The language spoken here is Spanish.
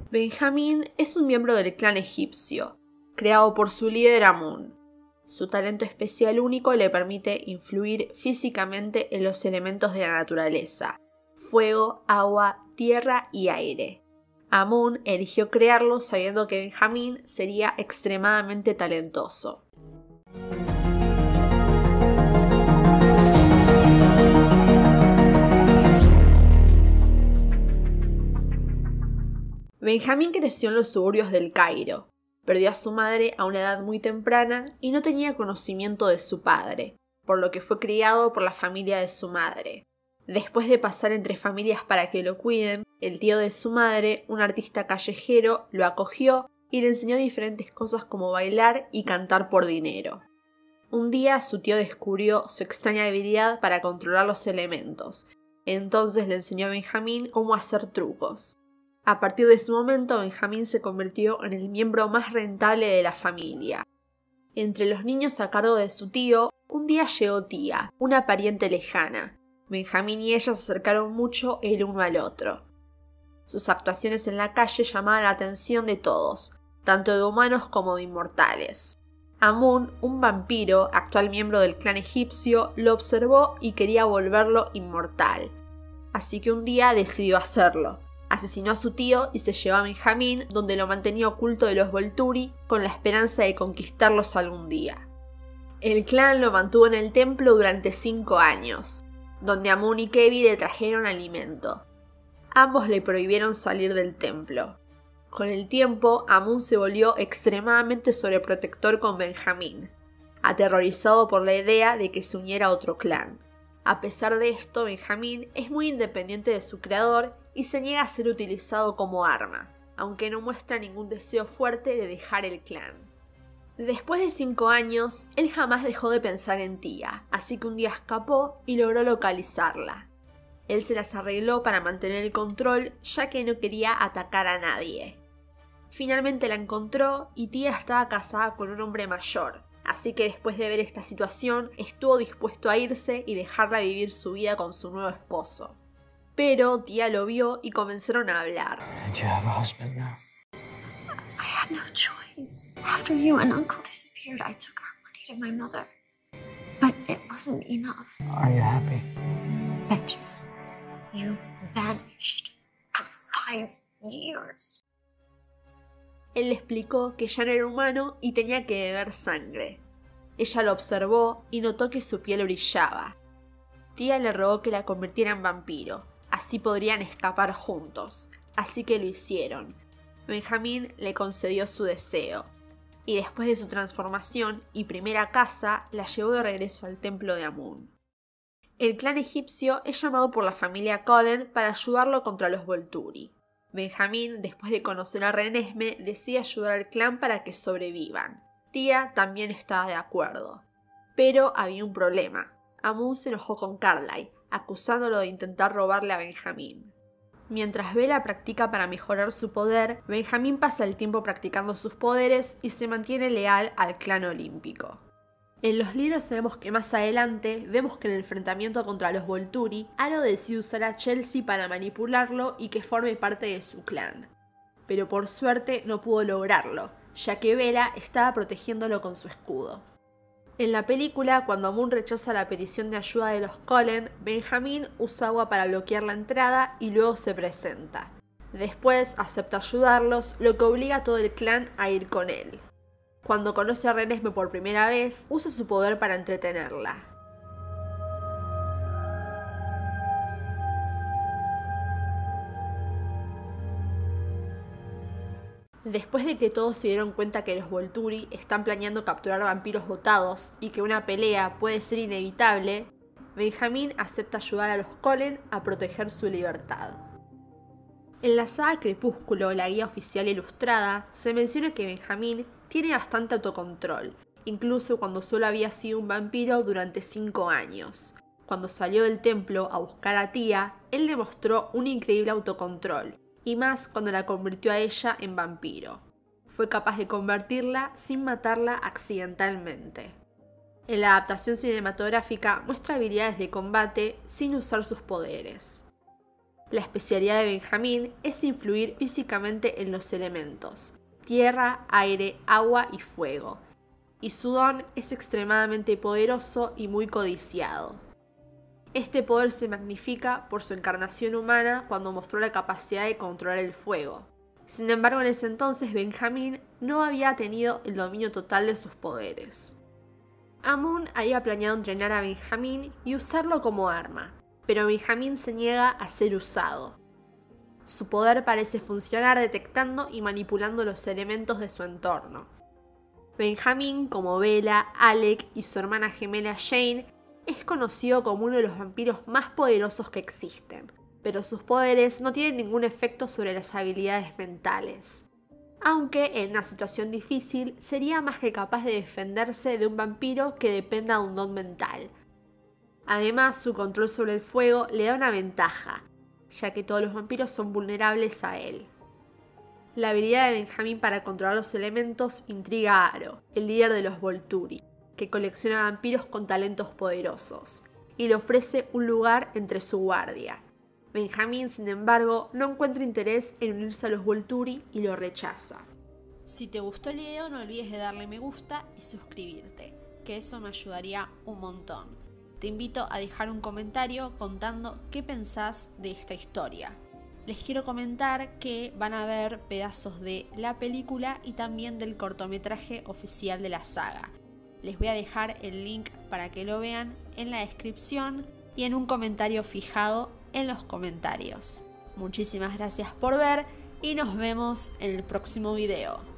Benjamín es un miembro del clan egipcio, creado por su líder Amun. Su talento especial único le permite influir físicamente en los elementos de la naturaleza: fuego, agua, tierra y aire. Amun eligió crearlo sabiendo que Benjamín sería extremadamente talentoso. Benjamín creció en los suburbios del Cairo. Perdió a su madre a una edad muy temprana y no tenía conocimiento de su padre, por lo que fue criado por la familia de su madre. Después de pasar entre familias para que lo cuiden, el tío de su madre, un artista callejero, lo acogió y le enseñó diferentes cosas como bailar y cantar por dinero. Un día su tío descubrió su extraña habilidad para controlar los elementos. Entonces le enseñó a Benjamín cómo hacer trucos. A partir de ese momento, Benjamín se convirtió en el miembro más rentable de la familia. Entre los niños a cargo de su tío, un día llegó Tía, una pariente lejana. Benjamín y ella se acercaron mucho el uno al otro. Sus actuaciones en la calle llamaban la atención de todos, tanto de humanos como de inmortales. Amun, un vampiro, actual miembro del clan egipcio, lo observó y quería volverlo inmortal. Así que un día decidió hacerlo. Asesinó a su tío y se llevó a Benjamín, donde lo mantenía oculto de los Volturi, con la esperanza de conquistarlos algún día. El clan lo mantuvo en el templo durante 5 años, donde Amun y Kevi le trajeron alimento. Ambos le prohibieron salir del templo. Con el tiempo, Amun se volvió extremadamente sobreprotector con Benjamín, aterrorizado por la idea de que se uniera a otro clan. A pesar de esto, Benjamín es muy independiente de su creador y se niega a ser utilizado como arma, aunque no muestra ningún deseo fuerte de dejar el clan. Después de 5 años, él jamás dejó de pensar en Tía, así que un día escapó y logró localizarla. Él se las arregló para mantener el control, ya que no quería atacar a nadie. Finalmente la encontró y Tía estaba casada con un hombre mayor, así que después de ver esta situación, estuvo dispuesto a irse y dejarla vivir su vida con su nuevo esposo. Pero Tía lo vio y comenzaron a hablar. You have a husband now. I had no choice. After you and Uncle disappeared, I took our money to my mother. But it wasn't enough. Are you happy? Benjamin, you vanished for 5 years. Él le explicó que ya no era humano y tenía que beber sangre. Ella lo observó y notó que su piel brillaba. Tía le rogó que la convirtiera en vampiro, así podrían escapar juntos, así que lo hicieron. Benjamín le concedió su deseo, y después de su transformación y primera caza, la llevó de regreso al templo de Amun. El clan egipcio es llamado por la familia Cullen para ayudarlo contra los Volturi. Benjamín, después de conocer a Renesmee, decide ayudar al clan para que sobrevivan. Tía también estaba de acuerdo. Pero había un problema. Amun se enojó con Carlyle, acusándolo de intentar robarle a Benjamín. Mientras Bella practica para mejorar su poder, Benjamín pasa el tiempo practicando sus poderes y se mantiene leal al clan olímpico. En los libros sabemos que más adelante vemos que en el enfrentamiento contra los Volturi, Aro decide usar a Chelsea para manipularlo y que forme parte de su clan. Pero por suerte no pudo lograrlo, ya que Bella estaba protegiéndolo con su escudo. En la película, cuando Amun rechaza la petición de ayuda de los Cullen, Benjamín usa agua para bloquear la entrada y luego se presenta. Después acepta ayudarlos, lo que obliga a todo el clan a ir con él. Cuando conoce a Renesmee por primera vez, usa su poder para entretenerla. Después de que todos se dieron cuenta que los Volturi están planeando capturar vampiros dotados y que una pelea puede ser inevitable, Benjamín acepta ayudar a los Cullen a proteger su libertad. En la saga Crepúsculo, la guía oficial ilustrada, se menciona que Benjamín tiene bastante autocontrol, incluso cuando solo había sido un vampiro durante 5 años. Cuando salió del templo a buscar a Tía, él demostró un increíble autocontrol, y más cuando la convirtió a ella en vampiro. Fue capaz de convertirla sin matarla accidentalmente. En la adaptación cinematográfica muestra habilidades de combate sin usar sus poderes. La especialidad de Benjamín es influir físicamente en los elementos: tierra, aire, agua y fuego. Y su don es extremadamente poderoso y muy codiciado. Este poder se magnifica por su encarnación humana cuando mostró la capacidad de controlar el fuego. Sin embargo, en ese entonces Benjamín no había tenido el dominio total de sus poderes. Amun había planeado entrenar a Benjamín y usarlo como arma, pero Benjamín se niega a ser usado. Su poder parece funcionar detectando y manipulando los elementos de su entorno. Benjamín, como Bella, Alec y su hermana gemela Jane, es conocido como uno de los vampiros más poderosos que existen, pero sus poderes no tienen ningún efecto sobre las habilidades mentales. Aunque en una situación difícil sería más que capaz de defenderse de un vampiro que dependa de un don mental. Además, su control sobre el fuego le da una ventaja, ya que todos los vampiros son vulnerables a él. La habilidad de Benjamín para controlar los elementos intriga a Aro, el líder de los Volturi, que colecciona vampiros con talentos poderosos, y le ofrece un lugar entre su guardia. Benjamín, sin embargo, no encuentra interés en unirse a los Volturi y lo rechaza. Si te gustó el video, no olvides de darle me gusta y suscribirte, que eso me ayudaría un montón. Te invito a dejar un comentario contando qué pensás de esta historia. Les quiero comentar que van a ver pedazos de la película y también del cortometraje oficial de la saga. Les voy a dejar el link para que lo vean en la descripción y en un comentario fijado en los comentarios. Muchísimas gracias por ver y nos vemos en el próximo video.